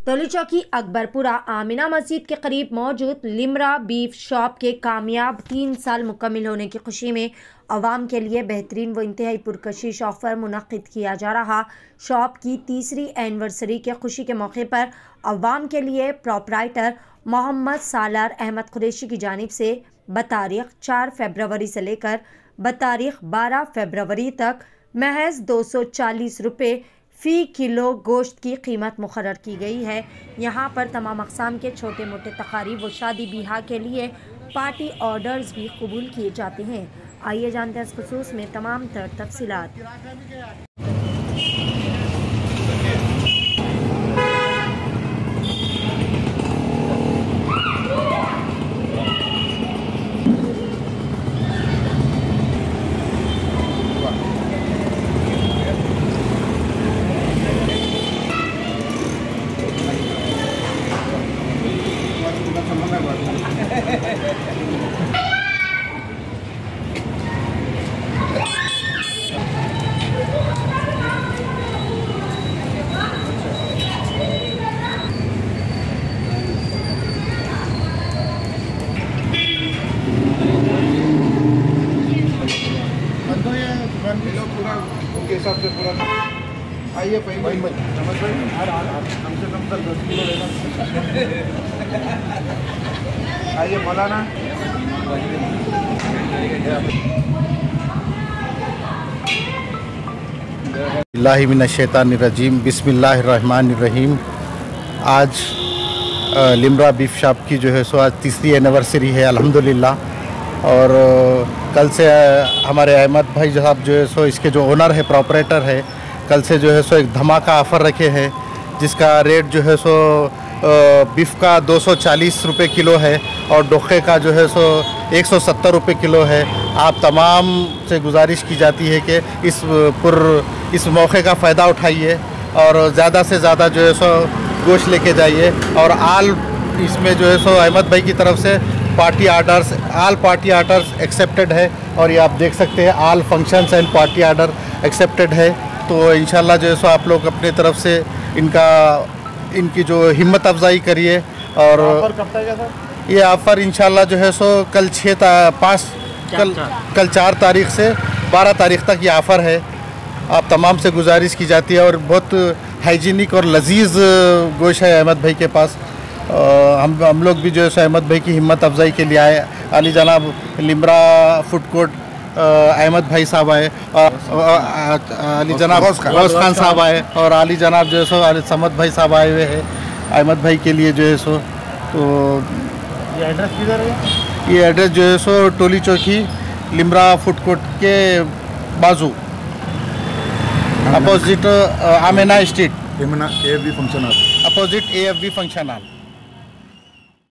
तोली चौकी अकबरपुरा आमिना मस्जिद के करीब मौजूद लिम्रा बीफ शॉप के कामयाब 3 साल मुकम्मिल होने की खुशी में अवाम के लिए बेहतरीन व इंतहाई पुरकशिश ऑफ़र मुनक़्क़िद किया जा रहा। शॉप की तीसरी एनिवर्सरी के खुशी के मौके पर अवाम के लिए प्रोपराइटर मोहम्मद सालार अहमद कुरैशी की जानिब से बतारीख़ 4 फरवरी से लेकर बतारीख़ 12 फरवरी तक महज 240 रुपये फ़ी किलो गोश्त की कीमत मुकर्रर की गई है। यहाँ पर तमाम अक़साम के छोटे मोटे तकारीब व शादी ब्याह के लिए पार्टी ऑर्डर्स भी कबूल किए जाते हैं। आइए जानते हैं इस खुसूस में तमाम तर तफसीलात। पूरा उनके हिसाब से पूरा आइए भाई समझ भाई कम से कम 10 किलो लेना। आइए मौलाना बिस्मिल्लाहिर्रहमानिर्रहीम बिस्मिल्लाहिर्रहमानिर्रहीम। आज लिम्रा बीफ शॉप की जो है सो आज तीसरी एनिवर्सरी है अल्हम्दुलिल्लाह। और कल से हमारे अहमद भाई साहब जो है सो इसके जो ओनर है प्रोपरेटर है, कल से जो है सो एक धमाका ऑफ़र रखे हैं जिसका रेट जो है सो बीफ का 240 रुपये किलो है और डोखे का जो है सो 170 रुपये किलो है। आप तमाम से गुजारिश की जाती है कि इस मौके का फ़ायदा उठाइए और ज़्यादा से ज़्यादा जो है सो गोश्त लेके जाइए। और इसमें जो है सो अहमद भाई की तरफ से आल पार्टी आर्डर्स एक्सेप्टेड है और ये आप देख सकते हैं all functions and party order accepted है। तो इंशाल्लाह जो है सो आप लोग अपने तरफ से इनकी जो हिम्मत अफजाई करिए। और कब तक है सर? ये ऑफ़र इंशाल्लाह जो है सो कल 4 तारीख़ से 12 तारीख़ तक ये ऑफ़र है। आप तमाम से गुजारिश की जाती है और बहुत हाइजीनिक और लजीज गोश्त है अहमद भाई के पास। हम लोग भी जो है अहमद भाई की हिम्मत अफजाई के लिए आए। अली जनाब लिम्रा फूड कोर्ट अहमद भाई साहब आए और अली जनाब गौस खान साहब आए और अली जनाब जो है सो समद भाई साहब आए हुए हैं अहमद भाई के लिए जो है सो। तो ये एड्रेस किधर है? ये एड्रेस जो है सो टोली चौकी लिम्रा फूड कोर्ट के बाजू opposite Amina street AFB function hall. Opposite AFB function hall.